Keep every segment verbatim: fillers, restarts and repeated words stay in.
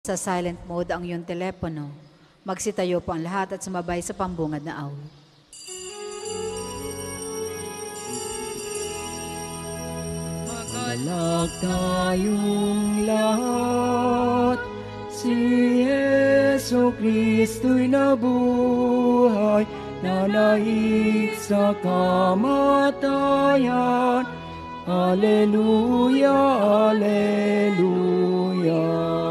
Sa silent mode ang iyong telepono. Magsitayo po ang lahat at sumabay sa pambungad na awit. Magalak tayong lahat, si Yesu Kristo'y nabuhay, nanaig sa kamatayan. Alleluia, Alleluia.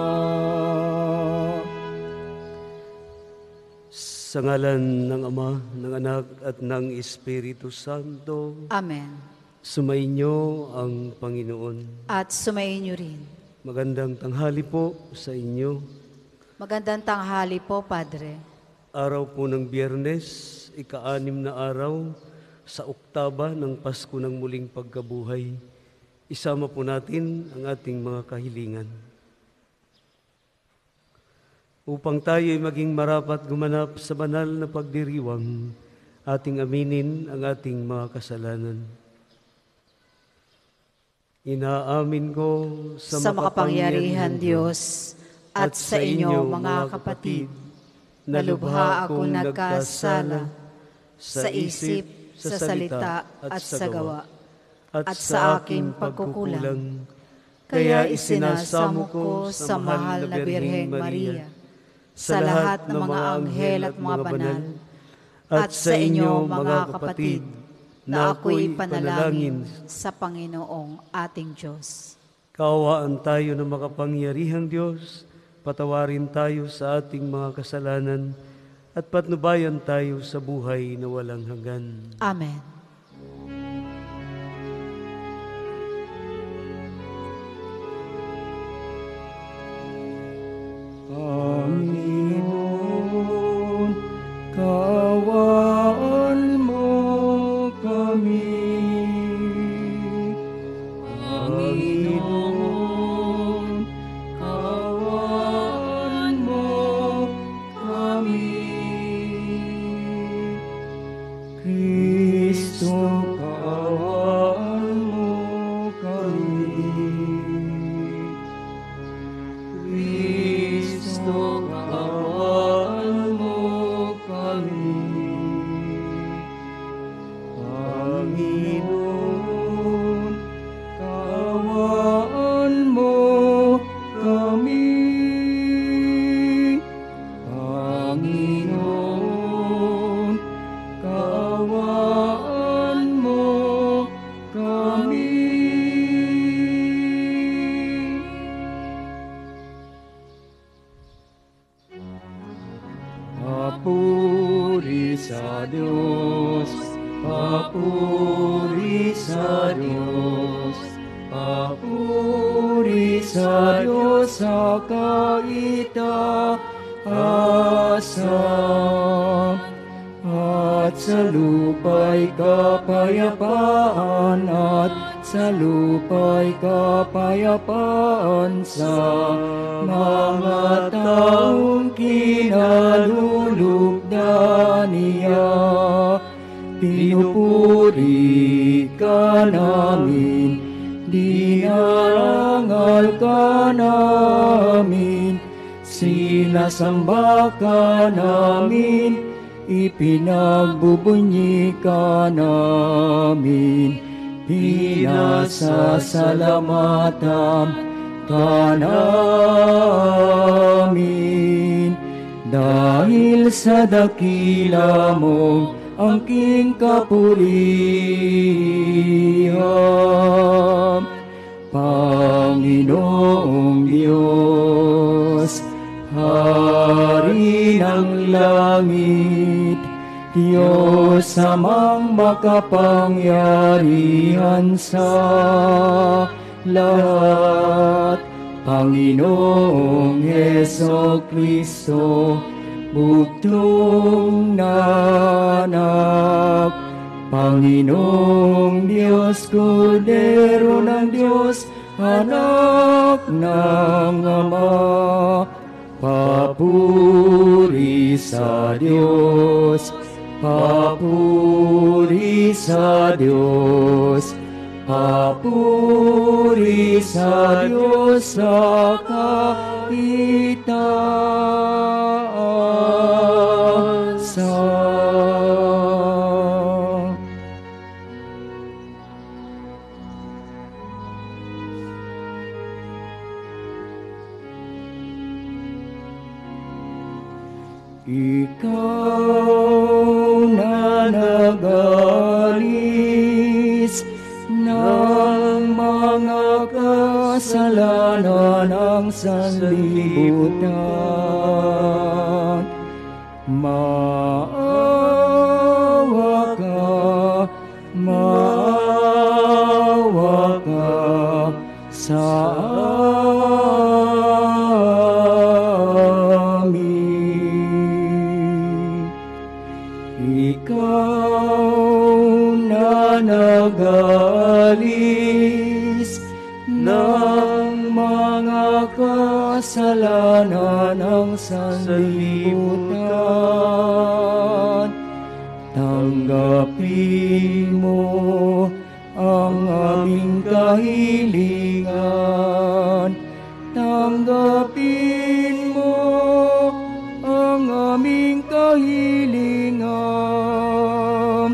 Sa ngalan ng Ama, ng Anak, at ng Espiritu Santo. Amen. Sumainyo ang Panginoon. At sumainyo rin. Magandang tanghali po sa inyo. Magandang tanghali po, Padre. Araw po ng Biyernes, ika-anim na araw sa oktaba ng Pasko ng muling pagkabuhay. Isama po natin ang ating mga kahilingan. Upang tayo ay maging marapat gumanap sa banal na pagdiriwang, ating aminin ang ating mga kasalanan. Inaamin ko sa, sa makapangyarihan Diyos at sa inyo mga kapatid, na lubha akong nagkasala sa isip, sa salita at sa gawa, at sa aking pagkukulang. Kaya isinasamo ko sa mahal na Birheng Maria, sa lahat ng mga anghel at mga banal, at sa inyo mga kapatid, na ako'y panalangin sa Panginoong ating Diyos. Kaawaan tayo ng makapangyarihang Diyos, patawarin tayo sa ating mga kasalanan, at patnubayan tayo sa buhay na walang hanggan. Amen. Panginoon, kaawaan mo kami. Panginoon, kaawaan mo kami. Kristo, kaawaan mo kami. Kristo, kaawaan mo kami. Panginoon, kaawaan mo kami. Panginoon, kaawaan mo kami. Papuri sa Diyos, papuri sa Diyos, papuri sa Diyos sa kaitaasan, at sa lupa'y kapayapaan, at sa lupa'y kapayapaan sa mga taong kinalulugdan niya. Pinupuri ka namin, dinarangal ka namin, sinasamba ka namin, ipinagbubunyi ka namin, pinasasalamatan ka namin. Dahil sa dakila mong angking kapurihan, Panginoong Diyos, Hari ng langit, Diyos amang makapangyarihan sa lahat, Panginoong Heso Kristo, bugtong na anak, Panginoong Diyos, Kordero ng Diyos, anak ng Ama. Papuri sa Diyos, papuri sa Diyos, papuri sa Diyos sa kahit Ikaw na nagalis ng mga kasalanan ng sanlibutan, maawa ka, maawa ka sa nagalis ng mga kasalanan ng sanlibutan. Tanggapin mo ang aming kahilingan. Tanggapin mo ang aming kahilingan.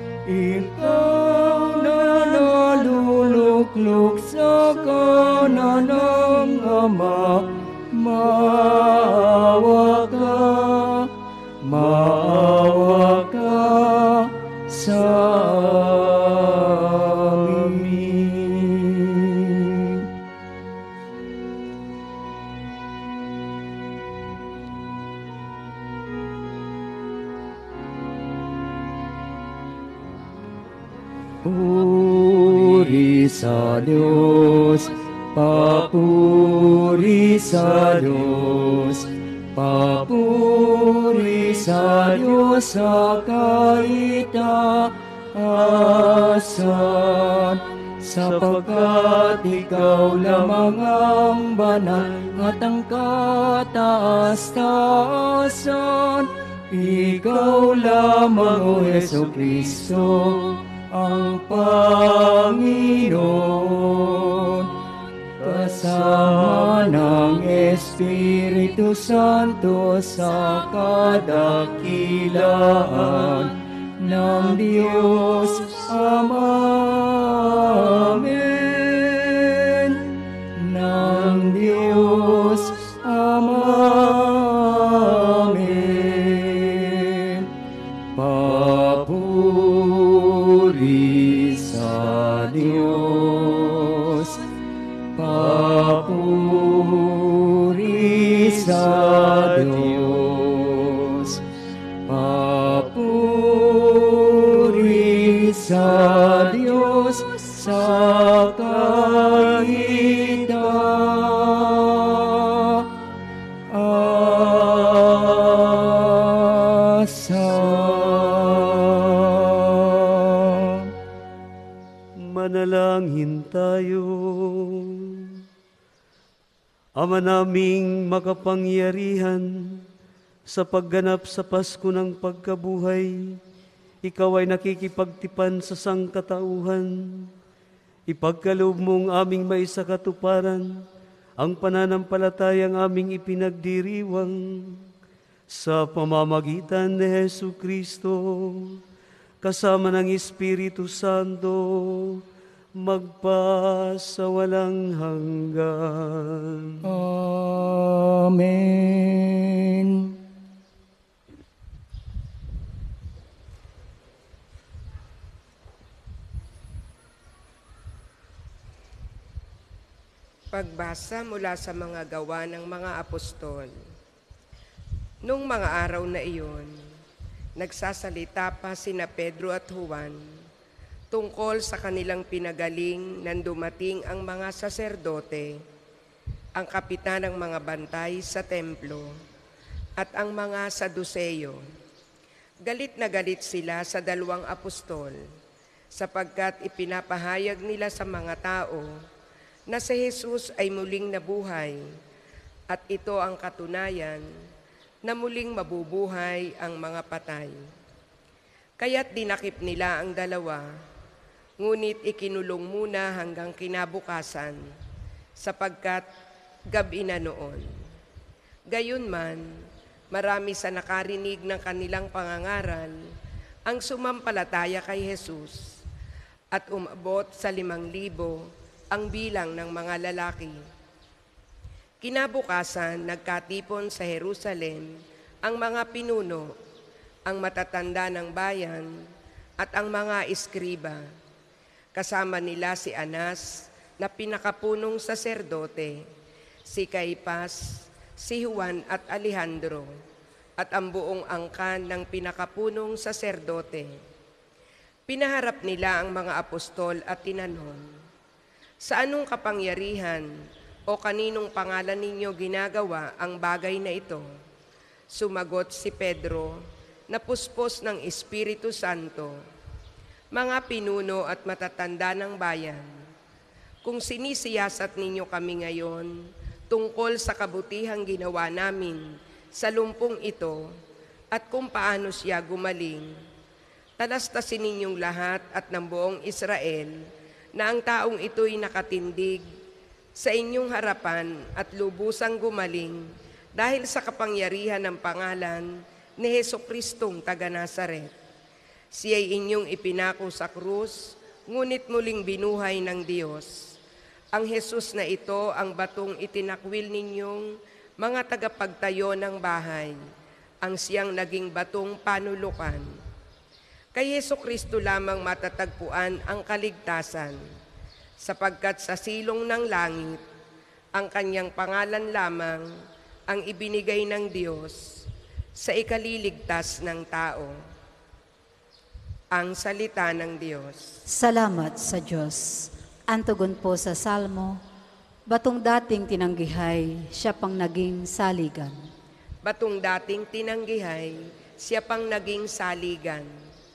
Ikaw na naluluklok sa kanan ng Ama, maawa ka, maawa ka sa amin. Puri sa Diyos, papuri sa Diyos, papuri sa Diyos sa kaitaasan, sapagkat Ikaw lamang ang banal at ang kataas-taasan. Ikaw lamang, O Jesucristo, ang Panginoon, kasama ng Espiritu Santo sa kadakilaan ng Diyos Ama. Amen. Ng Diyos Ama. Amen. Papuri sa Diyos, papuri sa Diyos, papuri sa Diyos sa kaitaasan. Manalangin tayo. Ama naming makapangyarihan, sa pagganap sa Pasko ng pagkabuhay, Ikaw ay nakikipagtipan sa sangkatauhan. Ipagkaloob mong aming maisakatuparan ang pananampalatayang aming ipinagdiriwang sa pamamagitan ni Jesucristo, kasama ng Espiritu Santo, magpasawalang hanggan. Amen. Pagbasa mula sa mga gawa ng mga apostol. Nung mga araw na iyon, nagsasalita pa sina Pedro at Juan tungkol sa kanilang pinagaling nang dumating ang mga saserdote, ang kapitan ng mga bantay sa templo, at ang mga Saduseyo. Galit na galit sila sa dalawang apostol, sapagkat ipinapahayag nila sa mga tao na si Jesus ay muling nabuhay, at ito ang katunayan na muling mabubuhay ang mga patay. Kaya't dinakip nila ang dalawa, ngunit ikinulong muna hanggang kinabukasan, sapagkat gabi na noon. Gayunman, marami sa nakarinig ng kanilang pangangaral ang sumampalataya kay Jesus at umabot sa limang libo ang bilang ng mga lalaki. Kinabukasan, nagkatipon sa Jerusalem ang mga pinuno, ang matatanda ng bayan at ang mga eskriba. Kasama nila si Anas na pinakapunong saserdote, si Caipas, si Juan at Alejandro, at ang buong angkan ng pinakapunong saserdote. Pinaharap nila ang mga apostol at tinanong, "Sa anong kapangyarihan o kaninong pangalan ninyo ginagawa ang bagay na ito?" Sumagot si Pedro, na puspos ng Espiritu Santo, "Mga pinuno at matatanda ng bayan, kung sinisiyasat ninyo kami ngayon tungkol sa kabutihang ginawa namin sa lumpong ito at kung paano siya gumaling, talastasin ninyong lahat at ng buong Israel na ang taong ito'y nakatindig sa inyong harapan at lubusang gumaling dahil sa kapangyarihan ng pangalan ni Jesucristong taga Nazaret. Siya'y inyong ipinako sa krus, ngunit muling binuhay ng Diyos. Ang Jesus na ito ang batong itinakwil ninyong mga tagapagtayo ng bahay, ang siyang naging batong panulukan. Kay Jesucristo lamang matatagpuan ang kaligtasan, sapagkat sa silong ng langit, ang kanyang pangalan lamang ang ibinigay ng Diyos sa ikaliligtas ng tao." Ang salita ng Diyos. Salamat sa Diyos. Antugon po sa Salmo, batong dating tinanggihay, siya pang naging saligan. Batong dating tinanggihay, siya pang naging saligan.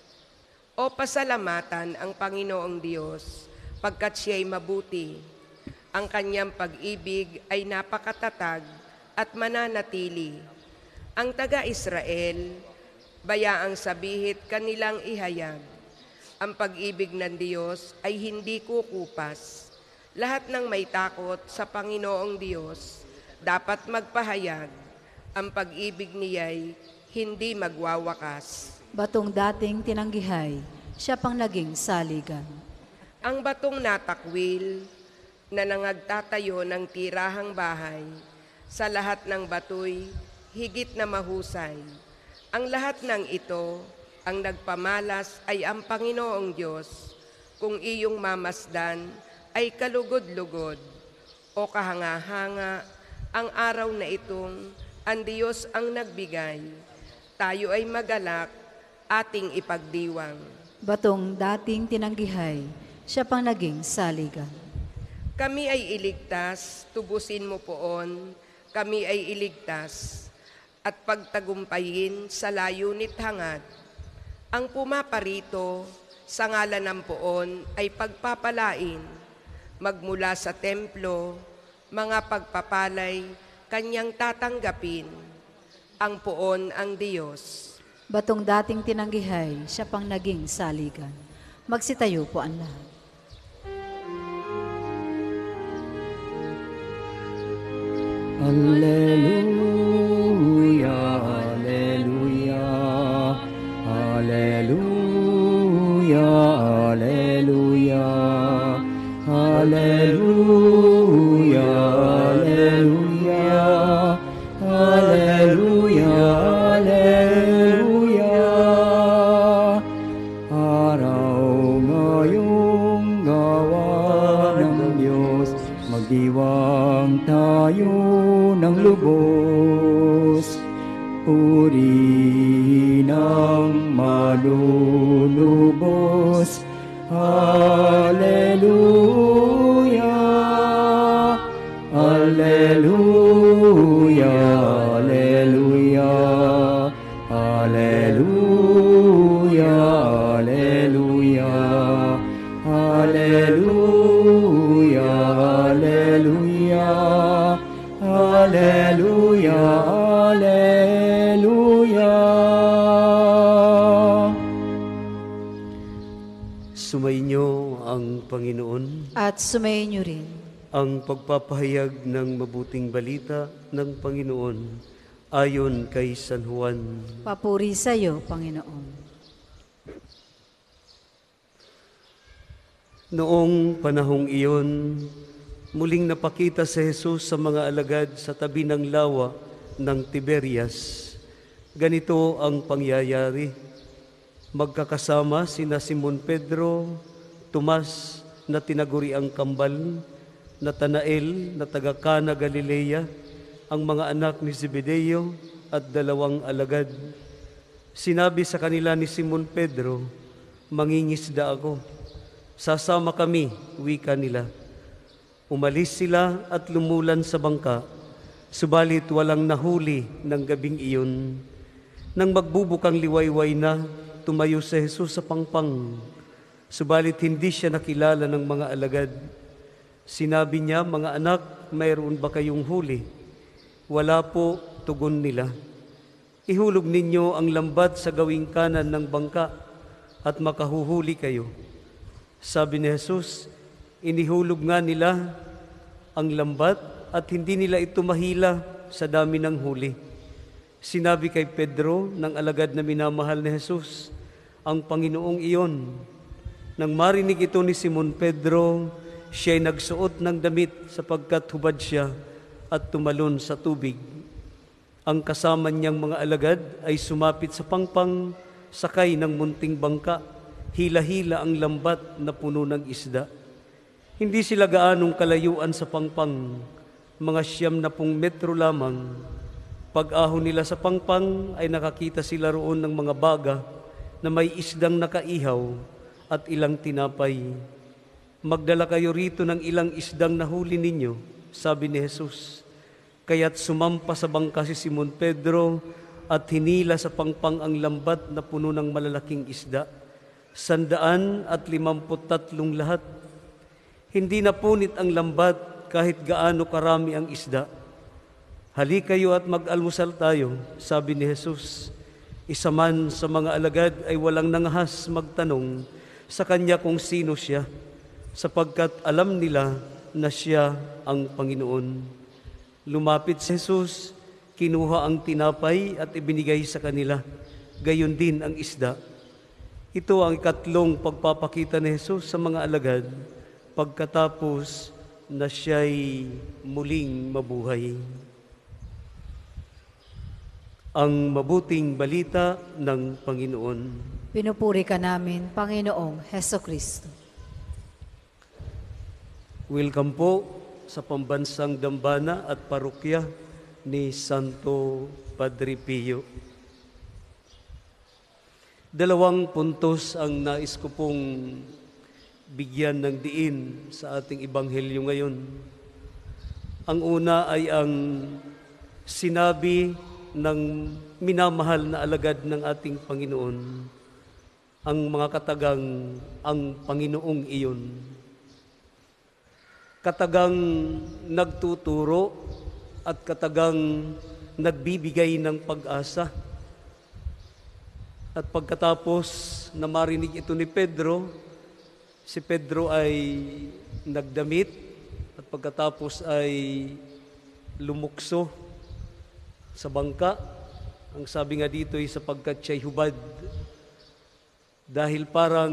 O pasalamatan ang Panginoong Diyos, pagkat siya'y mabuti. Ang kanyang pag-ibig ay napakatatag at mananatili. Ang taga-Israel, bayaang sabihit kanilang ihayag. Ang pag-ibig ng Diyos ay hindi kukupas. Lahat ng may takot sa Panginoong Diyos dapat magpahayag. Ang pag-ibig niya'y hindi magwawakas. Batong dating tinanggihay, siya pang naging saligan. Ang batong natakwil na nangagtatayo ng tirahang bahay, sa lahat ng batoy, higit na mahusay. Ang lahat ng ito, ang nagpamalas ay ang Panginoong Diyos. Kung iyong mamasdan ay kalugod-lugod o kahanga-hanga, ang araw na itong ang Diyos ang nagbigay. Tayo ay magalak, ating ipagdiwang. Batong dating tinanggihay, siya pang naging saligan. Kami ay iligtas, tubusin mo poon, kami ay iligtas, at pagtagumpayin sa layunit hangad. Ang pumaparito sa ngalan ng poon ay pagpapalain, magmula sa templo, mga pagpapalay, kanyang tatanggapin. Ang poon ang Diyos. Batong dating tinanggihay, siya pang naging saligan. Magsitayo po ang lahat. Alleluia, alleluia, alleluia, alleluia, alleluia, alleluia, alleluia, alleluia. Araw ngayong gawa ng Diyos, magdiwang tayo ng lubos, puri ng malulubos. Alleluia, alleluia, alleluia, alleluia, alleluia, alleluia, alleluia. Alleluia, alleluia. Sumainyo ang Panginoon. At sumayin niyo rin. ang pagpapahayag ng mabuting balita ng Panginoon ayon kay San Juan. Papuri sa iyo, Panginoon. Noong panahong iyon, muling napakita si Jesus sa mga alagad sa tabi ng lawa ng Tiberias. Ganito ang pangyayari. Magkakasama sina Simon Pedro, Tomas na tinaguri ang kambal, Natanael na taga Cana Galilea, ang mga anak ni Zebedeo at dalawang alagad. Sinabi sa kanila ni Simon Pedro, "Mangingisda ako." "Sasama kami," wika nila. Umalis sila at lumulan sa bangka, subalit walang nahuli ng gabing iyon. Nang magbubukang liwayway na, tumayo si Jesus sa pangpang, subalit hindi siya nakilala ng mga alagad. Sinabi niya, "Mga anak, mayroon ba kayong huli?" "Wala po," tugon nila. "Ihulog ninyo ang lambat sa gawing kanan ng bangka at makahuhuli kayo." Sabi ni Jesus, inihulog nga nila ang lambat at hindi nila ito mahila sa dami ng huli. Sinabi kay Pedro ng alagad na minamahal ni Jesus, "Ang Panginoong iyon." Nang marinig ito ni Simon Pedro, siya'y nagsuot ng damit sapagkat hubad siya at tumalon sa tubig. Ang kasama niyang mga alagad ay sumapit sa pangpang, sakay ng munting bangka, hila-hila ang lambat na puno ng isda. Hindi sila gaanong kalayuan sa pangpang, mga siyam na pung metro lamang. Pag-ahon nila sa pangpang ay nakakita sila roon ng mga baga na may isdang nakaihaw at ilang tinapay. "Magdala kayo rito ng ilang isdang nahuli ninyo," sabi ni Jesus. Kaya't sumampa sa bangka si Simon Pedro at hinila sa pangpang ang lambat na puno ng malalaking isda, sandaan at limamput tatlong lahat. Hindi napunit ang lambat kahit gaano karami ang isda. "Halik kayo at mag-almusal tayo," sabi ni Jesus. Isa man sa mga alagad ay walang nangahas magtanong sa kanya kung sino siya, sapagkat alam nila na siya ang Panginoon. Lumapit si Jesus, kinuha ang tinapay at ibinigay sa kanila, gayon din ang isda. Ito ang ikatlong pagpapakita ni Jesus sa mga alagad pagkatapos na siya'y muling mabuhay. Ang mabuting balita ng Panginoon. Pinupuri ka namin, Panginoong Hesukristo. Welcome po sa pambansang dambana at parokya ni Santo Padre Pio. Dalawang puntos ang nais ko pong bigyan ng diin sa ating ebanghelyo ngayon. Ang una ay ang sinabi ng minamahal na alagad ng ating Panginoon, ang mga katagang, "Ang Panginoong iyon." Katagang nagtuturo at katagang nagbibigay ng pag-asa. At pagkatapos na marinig ito ni Pedro, si Pedro ay nagdamit at pagkatapos ay lumukso sa bangka. Ang sabi nga dito ay sapagkat siya'y hubad. Dahil parang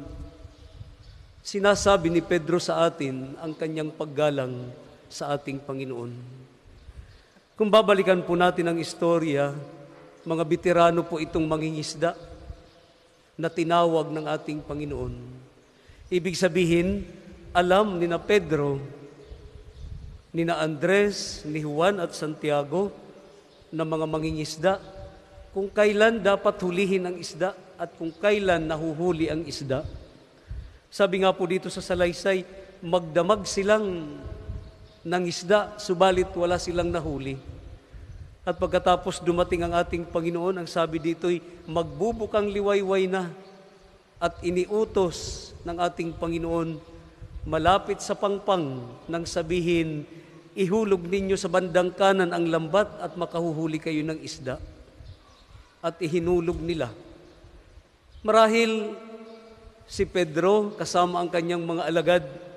sinasabi ni Pedro sa atin ang kanyang paggalang sa ating Panginoon. Kung babalikan po natin ang istorya, mga veterano po itong mangingisda na tinawag ng ating Panginoon. Ibig sabihin, alam ni na Pedro, ni na Andres, ni Juan at Santiago na mga mangingisda kung kailan dapat hulihin ang isda at kung kailan nahuhuli ang isda. Sabi nga po dito sa salaysay, magdamag silang ng isda, subalit wala silang nahuli. At pagkatapos dumating ang ating Panginoon, ang sabi dito'y magbubukang liwayway na at iniutos ng ating Panginoon malapit sa pangpang nang sabihin, ihulog ninyo sa bandang kanan ang lambat at makahuhuli kayo ng isda. At ihinulog nila. Marahil si Pedro kasama ang kanyang mga alagad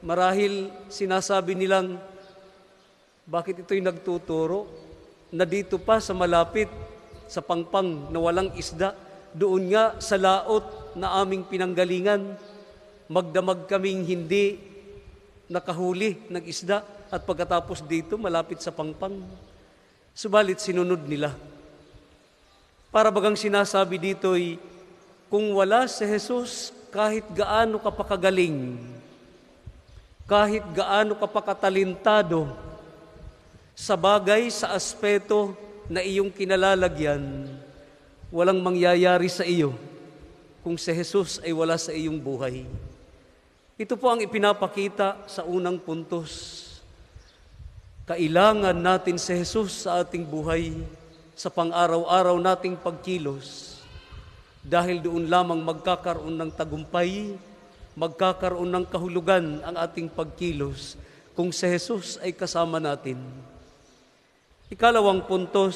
marahil sinasabi nilang, bakit ito'y nagtuturo na dito pa sa malapit, sa pangpang na walang isda, doon nga sa laot na aming pinanggalingan, magdamag kaming hindi nakahuli ng isda at pagkatapos dito malapit sa pangpang. Subalit sinunod nila. Para bagang sinasabi dito'y, kung wala si Jesus, kahit gaano ka pakagaling, kahit gaano ka pakatalintado sa bagay, sa aspeto na iyong kinalalagyan, walang mangyayari sa iyo kung si Jesus ay wala sa iyong buhay. Ito po ang ipinapakita sa unang puntos. Kailangan natin si Jesus sa ating buhay, sa pang-araw-araw nating pagkilos, dahil doon lamang magkakaroon ng tagumpay, magkakaroon ng kahulugan ang ating pagkilos kung si Jesus ay kasama natin. Ikalawang puntos,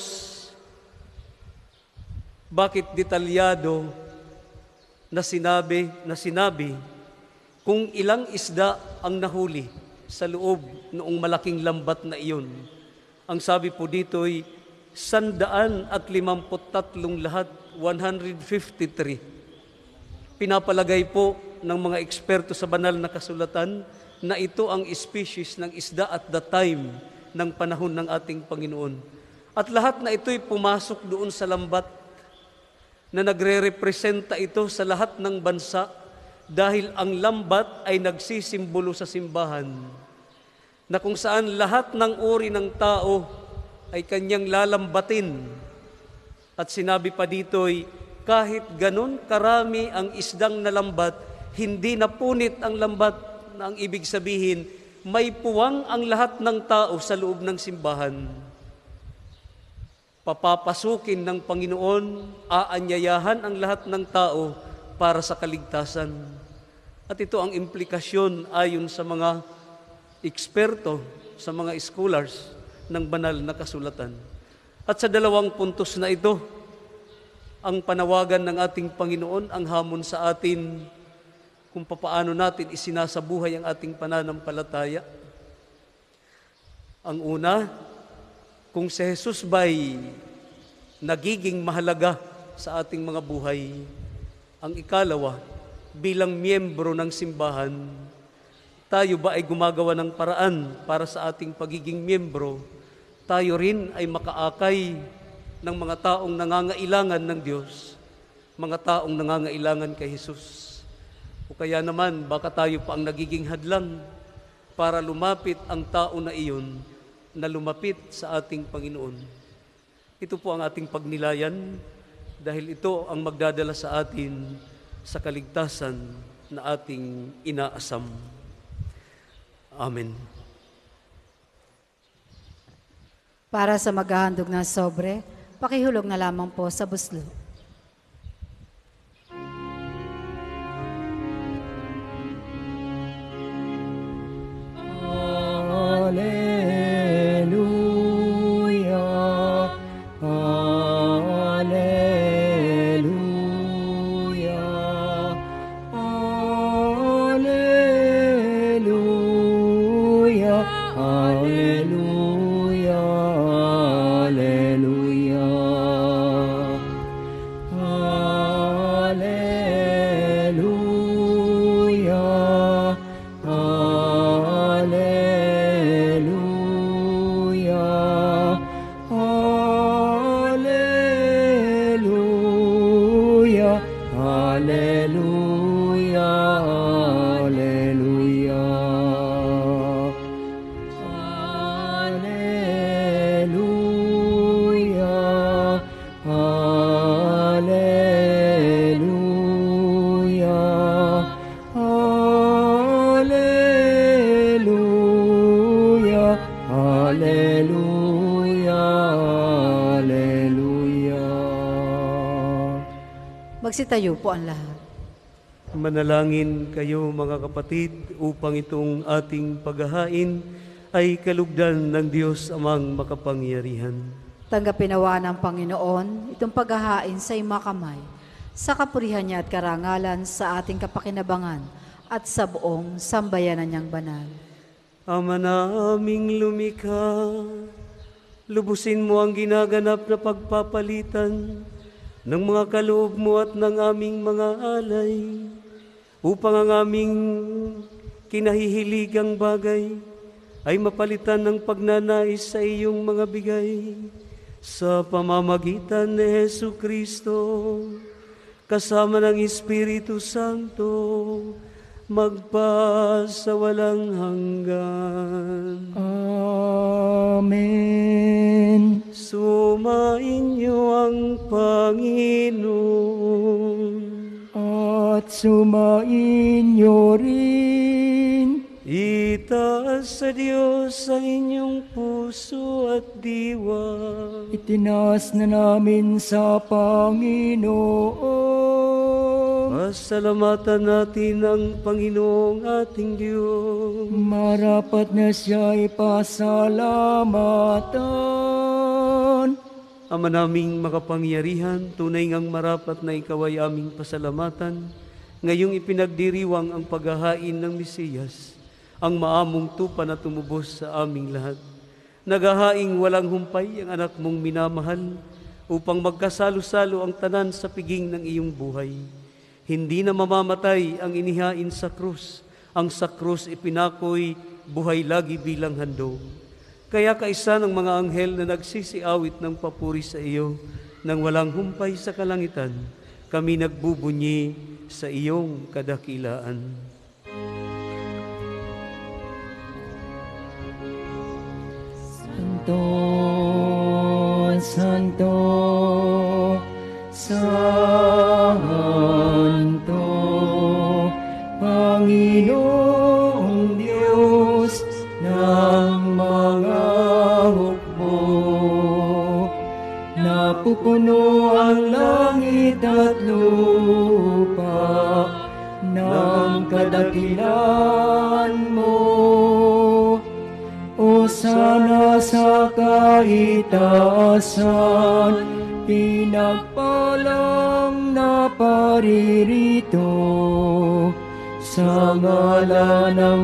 bakit detalyado na sinabi, na sinabi kung ilang isda ang nahuli sa loob noong malaking lambat na iyon. Ang sabi po dito ay sandaan at limamput tatlong lahat, one hundred fifty-three. Pinapalagay po ng mga eksperto sa banal na kasulatan na ito ang species ng isda at the time ng panahon ng ating Panginoon. At lahat na ito'y pumasok doon sa lambat na nagre-representa ito sa lahat ng bansa dahil ang lambat ay nagsisimbolo sa simbahan na kung saan lahat ng uri ng tao ay kanyang lalambatin. At sinabi pa dito'y kahit ganun karami ang isdang nalambat, hindi napunit ang lambat, na ang ibig sabihin, may puwang ang lahat ng tao sa loob ng simbahan. Papapasukin ng Panginoon, aanyayahan ang lahat ng tao para sa kaligtasan. At ito ang implikasyon ayon sa mga eksperto, sa mga scholars ng banal na kasulatan. At sa dalawang puntos na ito, ang panawagan ng ating Panginoon, ang hamon sa atin kung papaano natin isinasabuhay ang ating pananampalataya. Ang una, kung si Jesus ba'y nagiging mahalaga sa ating mga buhay. Ang ikalawa, bilang miyembro ng simbahan, tayo ba ay gumagawa ng paraan para sa ating pagiging miyembro? Tayo rin ay makaakay ng mga taong nangangailangan ng Diyos, mga taong nangangailangan kay Jesus. O kaya naman, baka tayo pa ang nagiging hadlang para lumapit ang tao na iyon na lumapit sa ating Panginoon. Ito po ang ating pagnilayan dahil ito ang magdadala sa atin sa kaligtasan na ating inaasam. Amen. Para sa maghahandog ng sobre, pakihulog na lamang po sa buslo. Hallelujah, hallelujah, hallelujah, hallelujah, Magsitayo po ang lahat. Manalangin kayo mga kapatid upang itong ating paghahain ay kalugdan ng Diyos amang makapangyarihan. Tanggapin nawa ng Panginoon itong paghahain sa imakamay, sa kapurihan niya at karangalan sa ating kapakinabangan at sa buong sambayanan niyang banal. Ama naming lumikha, lubusin mo ang ginaganap na pagpapalitan ng mga kaloob mo at ng aming mga alay, upang ang aming kinahihiligang bagay ay mapalitan ng pagnanais sa iyong mga bigay. Sa pamamagitan ni Hesu Kristo, kasama ng Espiritu Santo, magpa sa walang hanggan. Amen. Sumainyo ang Panginoon. At sumainyo rin. Itaas sa Diyos ang inyong puso at diwa. Itinaas na namin sa Panginoon. Pasalamatan natin ang Panginoong ating Diyos. Marapat na siya ipasalamatan. Ama naming makapangyarihan, tunay ngang marapat na ikaw ay aming pasalamatan. Ngayong ipinagdiriwang ang paghahain ng Mesiyas, ang maamong tupa na tumubos sa aming lahat. Naghahaing walang humpay ang anak mong minamahal, upang magkasalo-salo ang tanan sa piging ng iyong buhay. Hindi na mamamatay ang inihain sa krus, ang sa krus ipinakoy buhay lagi bilang handog. Kaya kaisa ng mga anghel na nagsisiawit ng papuri sa iyo, nang walang humpay sa kalangitan, kami nagbubunyi sa iyong kadakilaan. Santo, Santo, Santo, Panginoong Diyos ng mga hukbo. Napupuno ang langit at lupa ng kadakilan mo. O sana sa kaitaasan, pinagpalang na paririto sa ngalan ng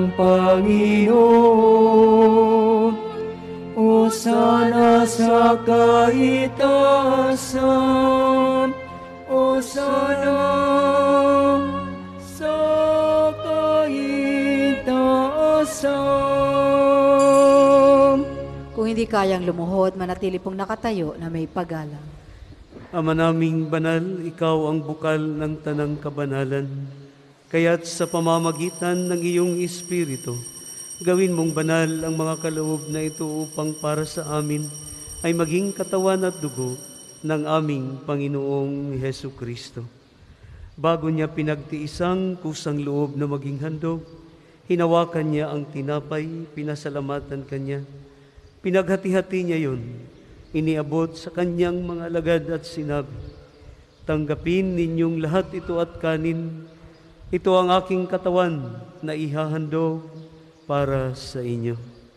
Panginoon. O sana sa kaitaasan, o sana sa kaitaasan. Kung hindi kayang lumuhod, manatili pong nakatayo na may paggalang. Ama naming banal, ikaw ang bukal ng tanang kabanalan. Kaya't sa pamamagitan ng iyong Espiritu, gawin mong banal ang mga kaloob na ito upang para sa amin ay maging katawan at dugo ng aming Panginoong Hesu Kristo. Bago niya pinagtiisang kusang loob na maging handog, hinawakan niya ang tinapay, pinasalamatan kanya. Pinaghati-hati niya yun, iniabot sa kanyang mga alagad at sinabi, "Tanggapin ninyong lahat ito at kanin. Ito ang aking katawan na ihahandog para sa inyo."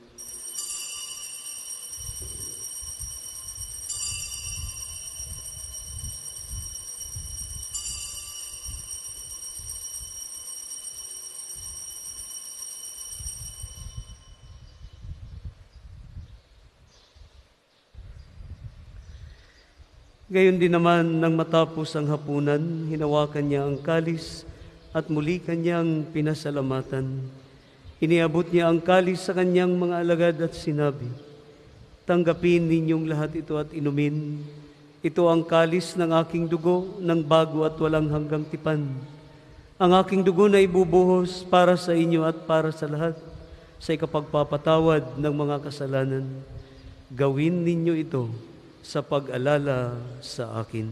Gayon din naman nang matapos ang hapunan, hinawakan niya ang kalis at muli kanyang pinasalamatan. Iniabot niya ang kalis sa kanyang mga alagad at sinabi, "Tanggapin ninyong lahat ito at inumin. Ito ang kalis ng aking dugo ng bago at walang hanggang tipan. Ang aking dugo na ibubuhos para sa inyo at para sa lahat sa ikapagpapatawad ng mga kasalanan. Gawin ninyo ito sa pag-alala sa akin."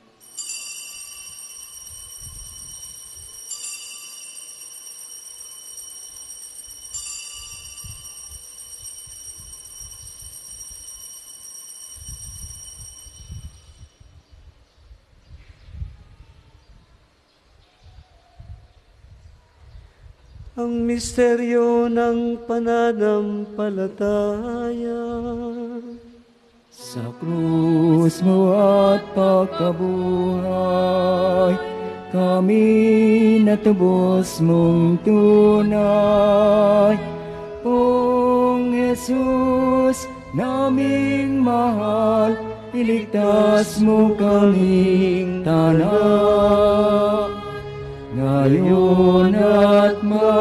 Ang misteryo ng pananampalataya. Sa krus mo at pagkabuhay, kami natubos mong tunay. Pong Jesus, naming mahal, iligtas mo kaming tanan. Ngayon at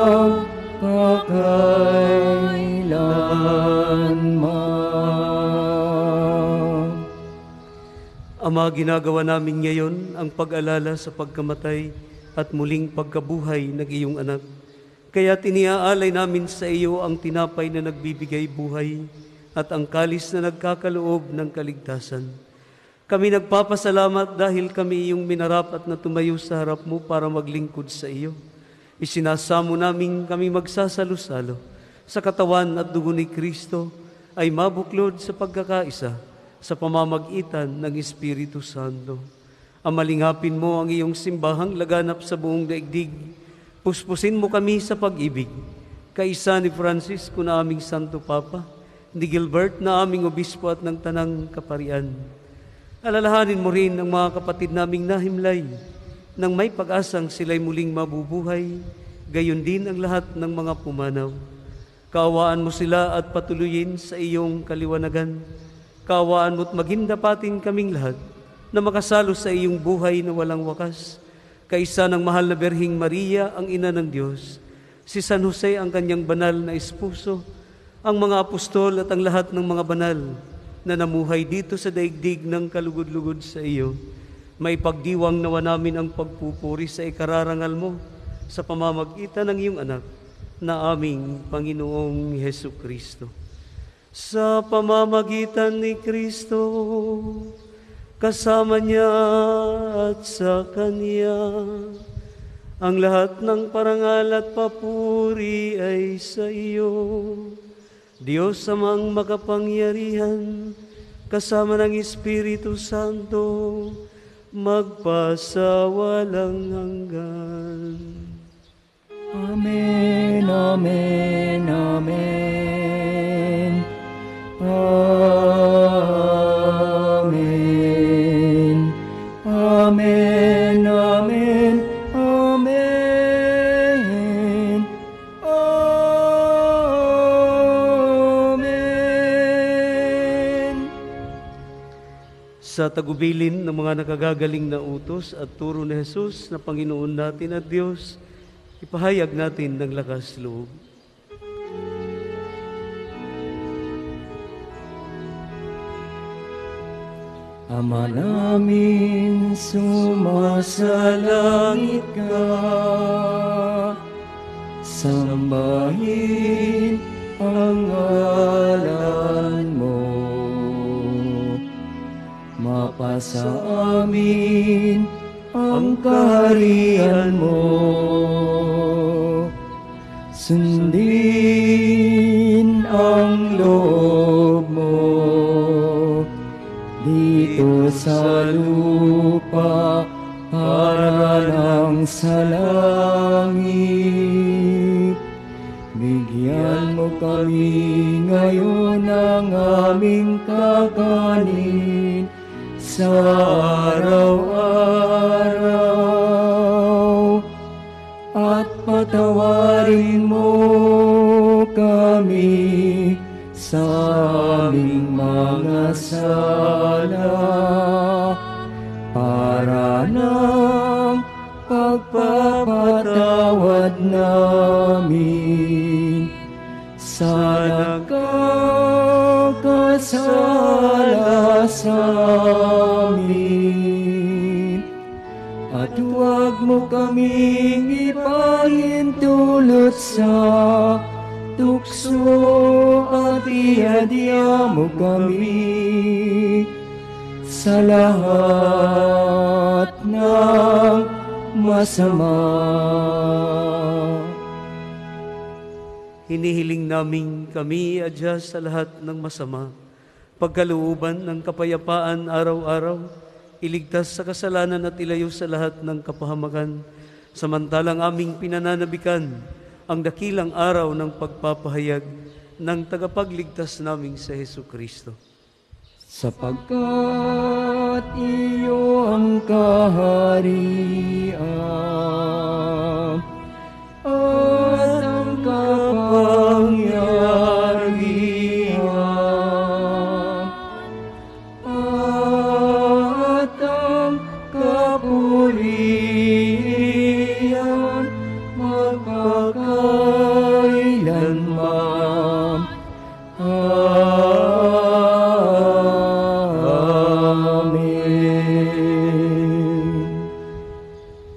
magpakailanman. Ama, ginagawa namin ngayon ang pag-alala sa pagkamatay at muling pagkabuhay ng iyong anak. Kaya tiniaalay namin sa iyo ang tinapay na nagbibigay buhay at ang kalis na nagkakaloob ng kaligtasan. Kami nagpapasalamat dahil kami iyong minarapat na tumayo sa harap mo para maglingkod sa iyo. Isinasamo namin kami magsasalo-salo sa katawan at dugo ni Kristo ay mabuklod sa pagkakaisa sa pamamagitan ng Espiritu Santo. Amalingapin mo ang iyong simbahang laganap sa buong daigdig. Puspusin mo kami sa pag-ibig. Kaisa ni Francisco na aming Santo Papa, ni Gilbert na aming obispo at ng Tanang Kaparian. Alalahanin mo rin ang mga kapatid naming nahimlay nang may pag-asang sila'y muling mabubuhay, gayon din ang lahat ng mga pumanaw. Kaawaan mo sila at patuloyin sa iyong kaliwanagan. Kaawaan mo't maging dapatin kaming lahat na makasalo sa iyong buhay na walang wakas. Kaisa ng mahal na Berhing Maria, ang Ina ng Diyos, si San Jose ang kanyang banal na esposo, ang mga apostol at ang lahat ng mga banal na namuhay dito sa daigdig ng kalugod-lugod sa iyo. May pagdiwang nawa namin ang pagpupuri sa ikararangal mo sa pamamagitan ng iyong anak na aming Panginoong Hesukristo. Sa pamamagitan ni Kristo, kasama niya at sa Kanya, ang lahat ng parangal at papuri ay sa iyo. Diyos amang makapangyarihan, kasama ng Espiritu Santo, magpasawalang hanggan. Amen, amen, amen. Amen. Amen, amen, amen. Amen. Sa tagubilin ng mga nakagagaling na utos at turo ni Jesus na Panginoon natin at Diyos, ipahayag natin ng lakas loob. Ama namin, sumasalangit ka, sambahin ang ngalan mo. Mapasa amin ang kaharian mo. Sundin ang loob mo dito sa lupa para lang sa langit. Bigyan mo kami ngayon ng aming kakanin sa araw-araw, at patawarin mo kami sa aming mga sala, para ng pagpapatawad namin sa nagkakasala sa amin. At huwag mo kaming ipahintulot sa tukso, at iadya mo kami sa lahat ng masama. Hinihiling namin kami adya sa lahat ng masama, pagkalooban ng kapayapaan araw-araw, iligtas sa kasalanan at ilayo sa lahat ng kapahamakan, samantalang aming pinananabikan ang dakilang araw ng pagpapahayag ng tagapagligtas naming sa Hesukristo. Sapagkat iyo ang kaharian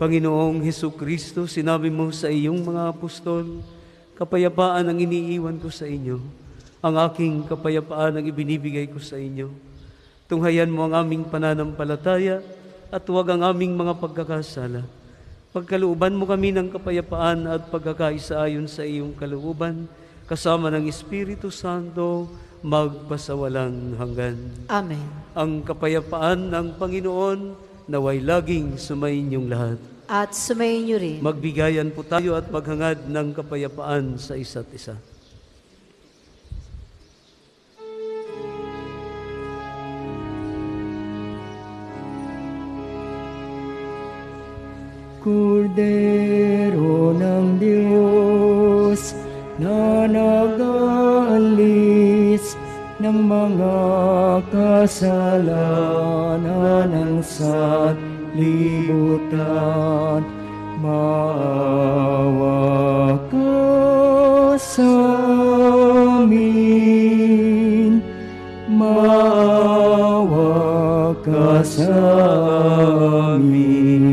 Panginoong Hesu Kristo, sinabi mo sa iyong mga apostol, kapayapaan ang iniiwan ko sa inyo, ang aking kapayapaan ang ibinibigay ko sa inyo. Tunghayan mo ang aming pananampalataya at huwag ang aming mga pagkakasala. Pagkalooban mo kami ng kapayapaan at pagkakaisa ayon sa iyong kalooban, kasama ng Espiritu Santo, magpasawalang hanggan. Amen. Ang kapayapaan ng Panginoon naway laging sumainyong lahat. At sumayin niyo rin. Magbigayan po tayo at maghangad ng kapayapaan sa isa't isa. Kordero ng Diyos na nag-aalis ng mga kasalanan ng sanlibutan, maawa ka sa amin, maawa ka sa amin.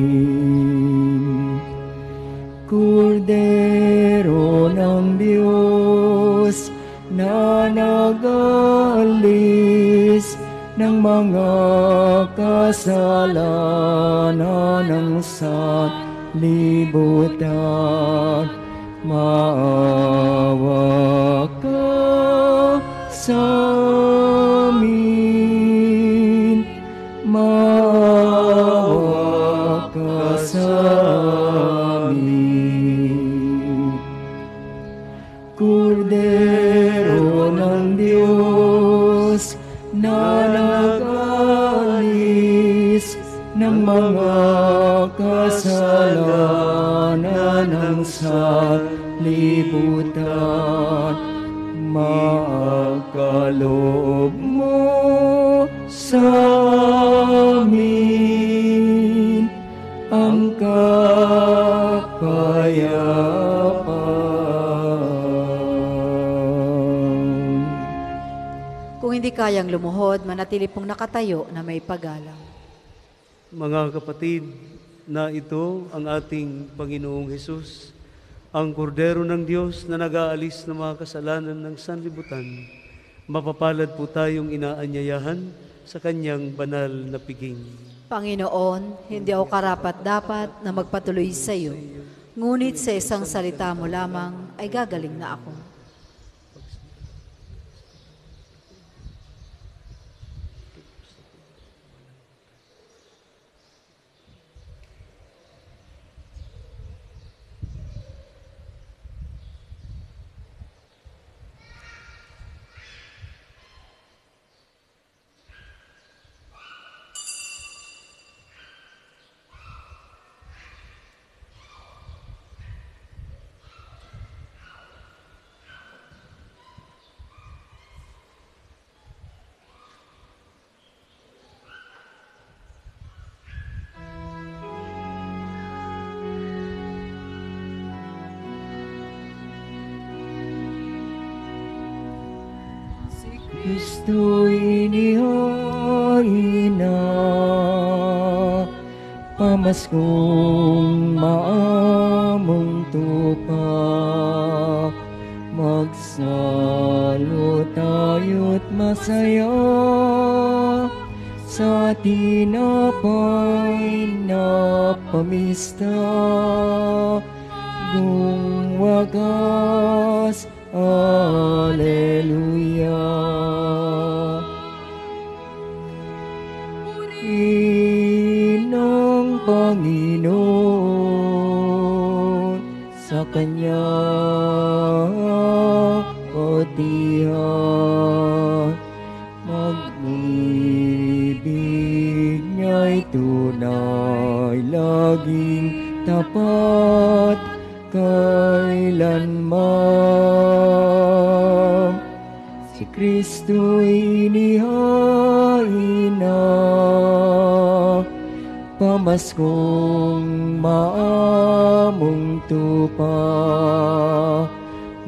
Kordero ng Diyos na nag-aalis ng mga kasalanan ng sanlibutan, maawa ka sa amin, maawa ka sa amin. Kordero ng Diyos na nag-aalis ng mga kasalanan ng sanlibutan, makaloob mo sa amin ang kapayapaan. Kung hindi kayang lumuhod, manatili pong nakatayo na may paggalang. Mga kapatid, na ito ang ating Panginoong Hesus, ang kordero ng Diyos na nag-aalis ng mga kasalanan ng sanlibutan. Mapapalad po tayong inaanyayahan sa kanyang banal na piging. Panginoon, hindi ako karapat-dapat na magpatuloy sa iyo, ngunit sa isang salita mo lamang ay gagaling na ako. Kristo'y inihain na, pamaskong maamong tupa, magsalo tayo't masaya sa tinapay na pamista, gung wagas. Alleluia. Purihin ang Panginoon sa Kanya patihan. Mag-ibig niya'y tunay, laging tapat kailanman. Si Kristo'y inihain na, pamaskong maamong tupa,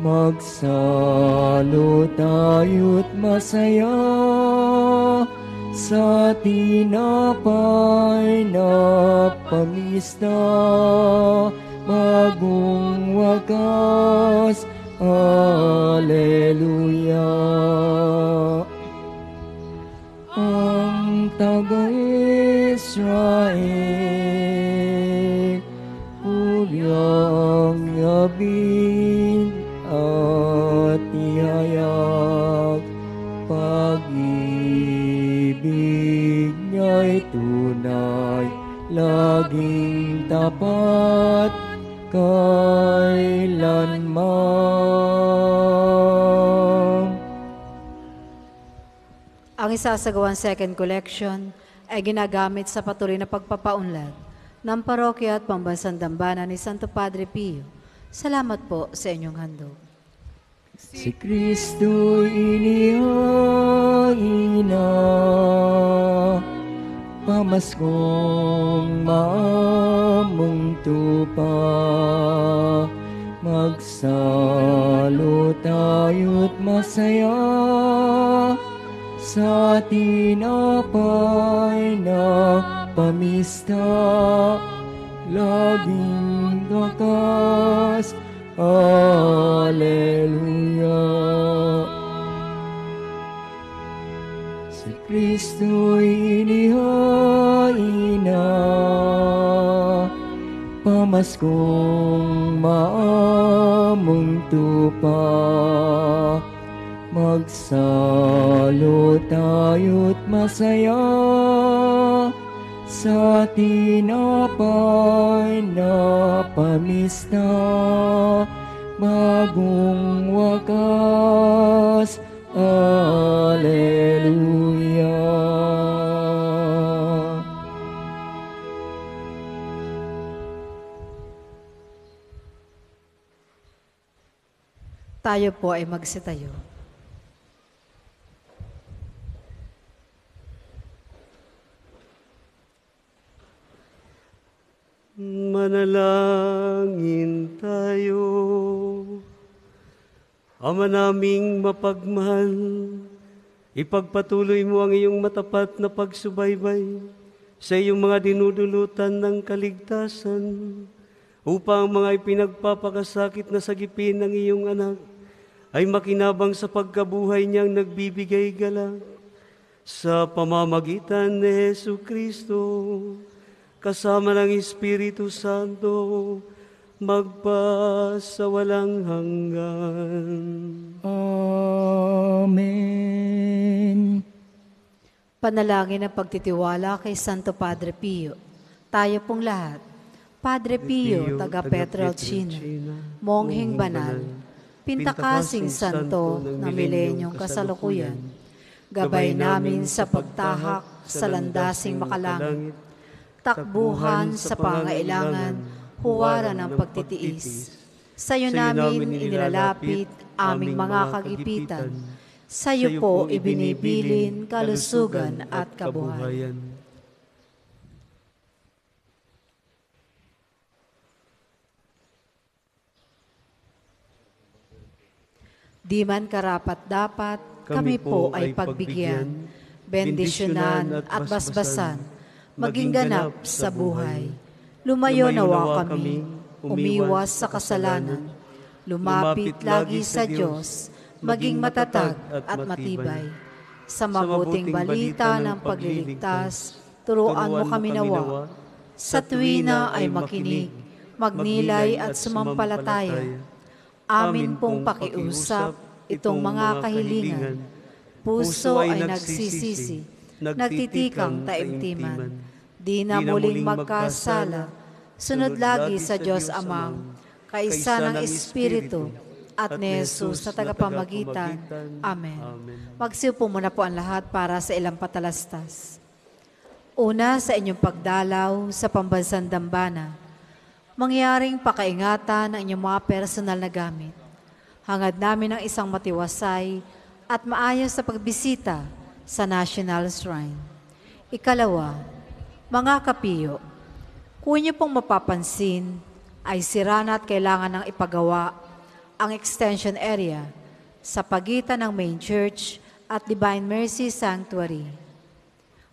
magsalo tayo't masaya sa tinapay na pamista, bagong wakas. Alleluia. Ang taga-Israel, puryang yabin at ihayak, pag-ibig niya'y tunay, laging tapat kailanman. Ang isasagawang second collection ay ginagamit sa patuloy na pagpapaunlad ng parokya at pambansang dambana ni Santo Padre Pio. Salamat po sa inyong handog. Si Kristo'y inihain na, pamaskong maamong tupa, magsalo tayo't masaya, sa tinapay na pamista, laging wakas. Alleluia. Si Kristo'y inihain na, pamaskong maamong tupa, magsalo tayo't masaya, sa tinapay na pamista, bagong wakas. Alleluia. Tayo po ay magsitayo. Manalangin tayo. Ama naming mapagmahal, ipagpatuloy mo ang iyong matapat na pagsubaybay sa iyong mga dinudulutan ng kaligtasan, upang mga ipinagpapakasakit na sagipin ng iyong anak ay makinabang sa pagkabuhay niyang nagbibigay galak. Sa pamamagitan ni Jesu Kristo, kasama ng Espiritu Santo, magpa sa walang hanggan. Amen. Panalangin ng pagtitiwala kay Santo Padre Pio. Tayo pong lahat. Padre Pio, taga Petrelcina, mongheng banal, pintakasing santo ng milenyong kasalukuyan, gabay namin sa pagtahak sa landasing makalangit, takbuhan sa pangailangan, huwaran ng pagtitiis. Sa iyo namin inilalapit aming mga kagipitan. Sa iyo po ibinibilin kalusugan at kabuhayan. Di man karapat-dapat, kami po ay pagbigyan, bendisyonan at basbasan, maging ganap sa buhay. Lumayo nawa kami, umiwas sa kasalanan, lumapit lagi sa Diyos, maging matatag at matibay. Sa mabuting balita ng pagliligtas, turuan mo kami nawa. Sa tuwina ay makinig, magnilay at sumampalataya. Amin pong pakiusap itong mga kahilingan. Puso ay nagsisisi, nagtitikang taimtiman. Di na muling magkasala, sunod lagi sa Diyos Amang, kaisa ng Espiritu, at ni Jesus sa tagapamagitan. Amen. Magsiupo muna po ang lahat para sa ilang patalastas. Una, sa inyong pagdalaw sa pambansang dambana, mangyaring pakaingatan ang inyong mga personal na gamit. Hangad namin ang isang matiwasay at maayos sa pagbisita sa National Shrine. Ikalawa, mga kapiyo, kung inyo pong mapapansin, ay sira na at kailangan ng ipagawa ang extension area sa pagitan ng main church at Divine Mercy Sanctuary.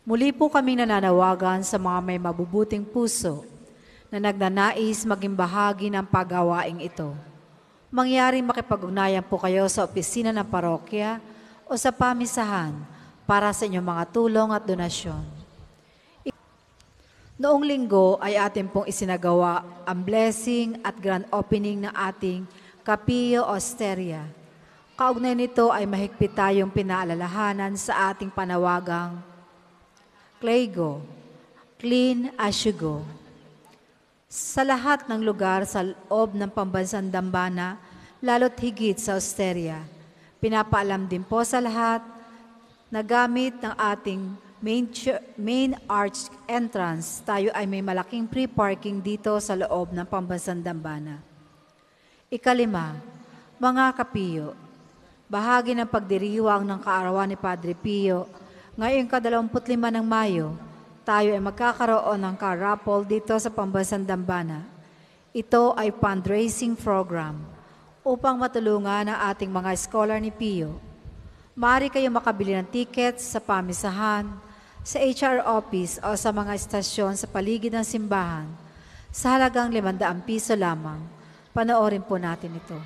Muli po kaming nananawagan sa mga may mabubuting puso na nagnanais maging bahagi ng paggawaing ito. Mangyaring makipag-ugnayan po kayo sa opisina ng parokya o sa pamisahan para sa inyong mga tulong at donasyon. Noong linggo ay atin pong isinagawa ang blessing at grand opening ng ating Capillo Osteria. Kaugnay nito ay mahigpit tayong pinaalalahanan sa ating panawagang Clego, Clean as you go. Sa lahat ng lugar sa loob ng pambansang dambana, lalo't higit sa Osteria, pinapaalam din po sa lahat na gamit ng ating main, main arch entrance, tayo ay may malaking free parking dito sa loob ng pambansang dambana. Ikalima, mga kapiyo, bahagi ng pagdiriwang ng kaarawan ni Padre Pio, ngayong kadalawamput lima ng Mayo, tayo ay magkakaroon ng car-raffle dito sa pambansang dambana. Ito ay fundraising program upang matulungan ang ating mga scholar ni Pio. Maaari kayo makabili ng tickets sa pamisahan, sa H R office o sa mga estasyon sa paligid ng simbahan sa halagang limandaan piso lamang. Panoorin po natin ito.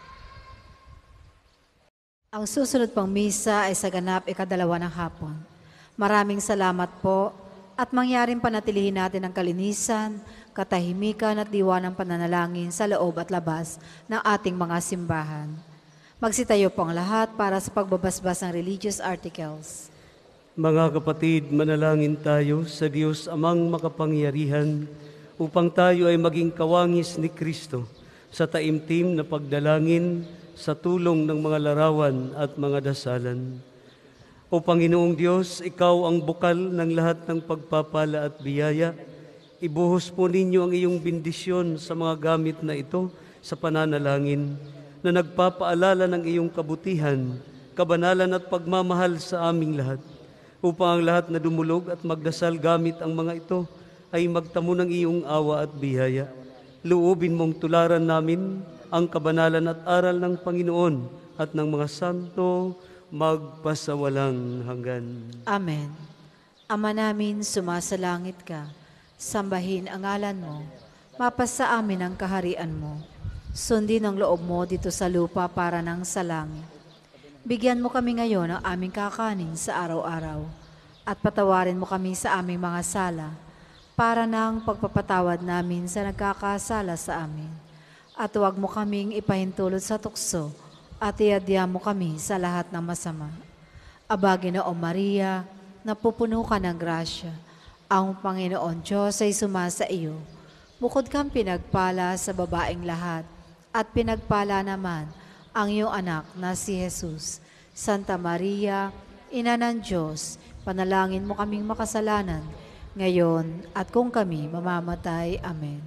Ang susunod pang misa ay sa ganap ikadalawa ng hapon. Maraming salamat po at mangyaring panatilihin natin ang kalinisan, katahimikan at diwa ng pananalangin sa loob at labas ng ating mga simbahan. Magsitayo po ang lahat para sa pagbabasbas ng religious articles. Mga kapatid, manalangin tayo sa Diyos Amang makapangyarihan upang tayo ay maging kawangis ni Kristo sa taimtim na pagdalangin sa tulong ng mga larawan at mga dasalan. O Panginoong Diyos, Ikaw ang bukal ng lahat ng pagpapala at biyaya. Ibuhos po ninyo ang iyong bendisyon sa mga gamit na ito sa pananalangin na nagpapaalala ng iyong kabutihan, kabanalan at pagmamahal sa aming lahat, upang ang lahat na dumulog at magdasal gamit ang mga ito ay magtamo ng iyong awa at biyaya. Luubin mong tularan namin ang kabanalan at aral ng Panginoon at ng mga santo magpasawalang hanggan. Amen. Ama namin, sumasalangit ka, sambahin ang ngalan mo, mapasa amin ang kaharian mo, sundin ang loob mo dito sa lupa para nang sa langit. Bigyan mo kami ngayon ng aming kakanin sa araw-araw at patawarin mo kami sa aming mga sala para nang pagpapatawad namin sa nagkakasala sa amin. At huwag mo kaming ipahintulot sa tukso at iadya mo kami sa lahat ng masama. Aba, Ginoong Maria, napupuno ka ng grasya. Ang Panginoon Diyos ay sumasa iyo. Bukod kang pinagpala sa babaeng lahat at pinagpala naman ang iyong anak na si Jesus. Santa Maria, Ina ng Diyos, panalangin mo kaming makasalanan, ngayon at kung kami mamamatay. Amen.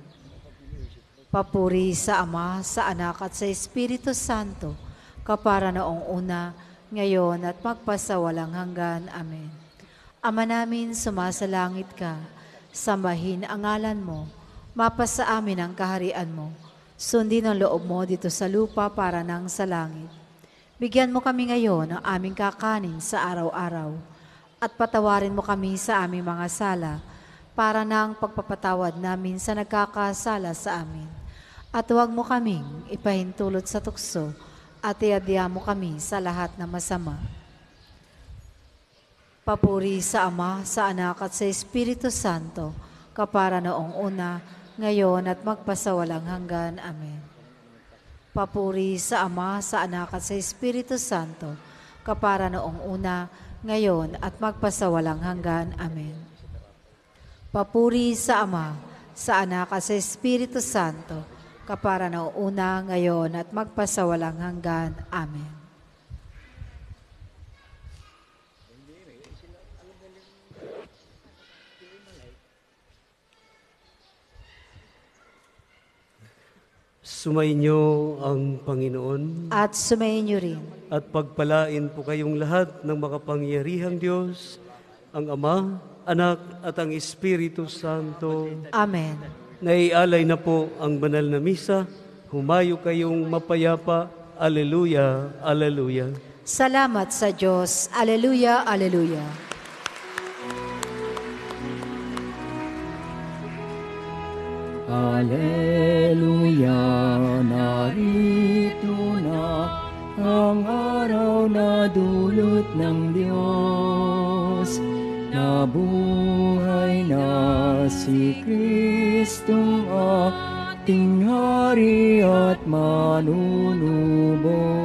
Papuri sa Ama, sa Anak at sa Espiritu Santo, kapara noong una, ngayon at magpasawalang hanggan. Amen. Ama namin, sumasalangit ka, sambahin ang ngalan mo, mapasa amin ang kaharian mo, sundin ang loob mo dito sa lupa para nang sa langit. Bigyan mo kami ngayon ng aming kakanin sa araw-araw at patawarin mo kami sa aming mga sala para nang pagpapatawad namin sa nagkakasala sa amin. At huwag mo kaming ipahintulot sa tukso at iadya mo kami sa lahat ng masama. Papuri sa Ama, sa Anak at sa Espiritu Santo, kapara noong una, ngayon at magpasawalang hanggan. Amen. Papuri sa Ama, sa Anak at sa Espiritu Santo, kapara noong una, ngayon at magpasawalang hanggan. Amen. Papuri sa Ama, sa Anak at sa Espiritu Santo, kapara noong una, ngayon at magpasawalang hanggan. Amen. Sumainyo ang Panginoon At sumayin niyo rin. at pagpalain po kayong lahat ng makapangyarihang Diyos, ang Ama, Anak at ang Espiritu Santo. Amen. Naialay na po ang banal na misa. Humayo kayong mapayapa. Aleluya, aleluya. Salamat sa Diyos. Aleluya, aleluya. Alleluia, narito na ang araw na dulot ng Diyos. Nabuhay na si Kristong ating Hari at manunubos.